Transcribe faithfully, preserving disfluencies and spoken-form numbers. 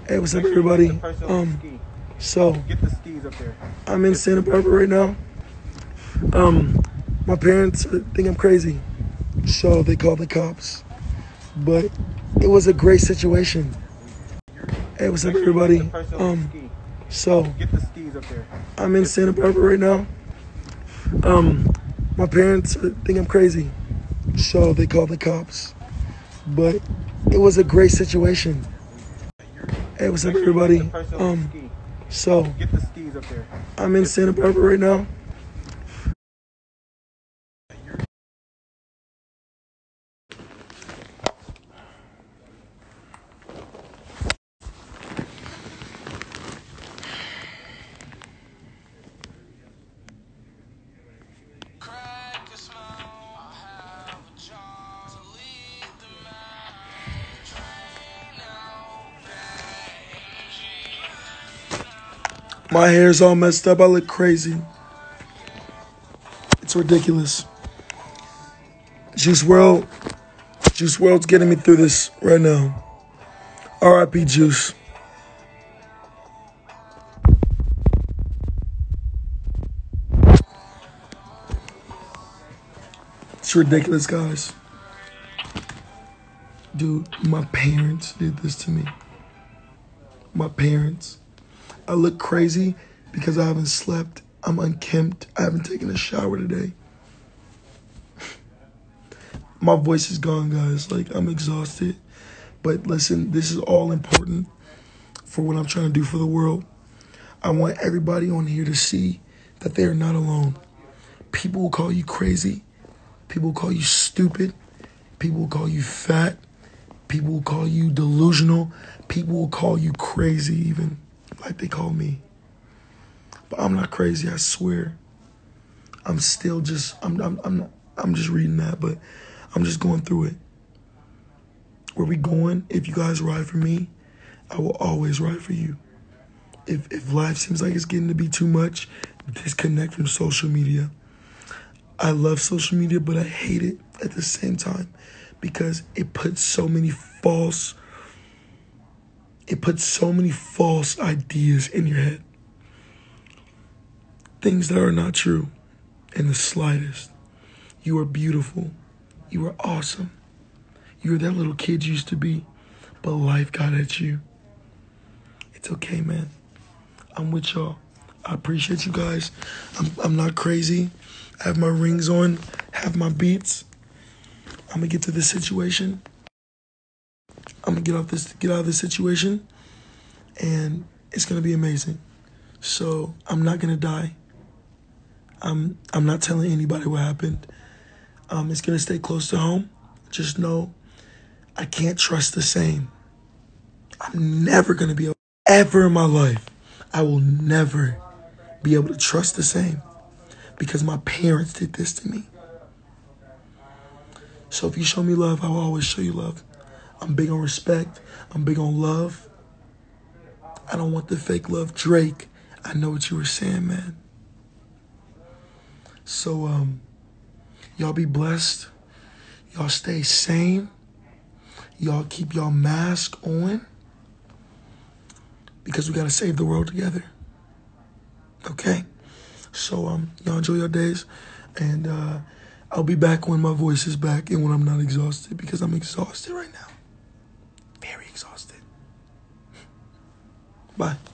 Hey, what's up, everybody? Um, so Get the skis up there. I'm in Santa Barbara right now. Um, my parents think I'm crazy, so they called the cops. But it was a great situation. Hey, what's up, everybody? Um, so Get the skis up there. I'm in Santa Barbara right now. Um, my parents think I'm crazy, so they called the cops. But it was a great situation. Hey, what's up, everybody? Um, so Get the skis up there. I'm in Santa Barbara right now. My hair's all messed up. I look crazy. It's ridiculous. Juice world, Juice world's getting me through this right now. R I P Juice. It's ridiculous, guys. Dude, my parents did this to me. My parents. I look crazy because I haven't slept. I'm unkempt. I haven't taken a shower today. My voice is gone, guys. Like, I'm exhausted. But listen, this is all important for what I'm trying to do for the world. I want everybody on here to see that they are not alone. People will call you crazy. People will call you stupid. People will call you fat. People will call you delusional. People will call you crazy even, like they call me. But I'm not crazy, I swear. I'm still just, I'm, I'm, I'm not, I'm just reading that, but I'm just going through it. Where we going? If you guys ride for me, I will always ride for you. If if life seems like it's getting to be too much, disconnect from social media. I love social media, but I hate it at the same time because it puts so many false, it puts so many false ideas in your head. Things that are not true in the slightest. You are beautiful. You are awesome. You're that little kid you used to be, but life got at you. It's okay, man. I'm with y'all. I appreciate you guys. I'm I'm not crazy. I have my rings on, have my beats. I'm gonna get to this situation. I'm gonna get off this get out of this situation, and it's gonna be amazing. So I'm not gonna die. I'm I'm not telling anybody what happened. Um, it's gonna stay close to home. Just know I can't trust the same. I'm never gonna be able, ever in my life, I will never be able to trust the same because my parents did this to me. So if you show me love, I will always show you love. I'm big on respect. I'm big on love. I don't want the fake love. Drake, I know what you were saying, man. So, um, y'all be blessed. Y'all stay sane. Y'all keep y'all mask on because we got to save the world together. Okay? So, um, y'all enjoy your days. And uh, I'll be back when my voice is back and when I'm not exhausted because I'm exhausted right now. Very exhausted. Bye.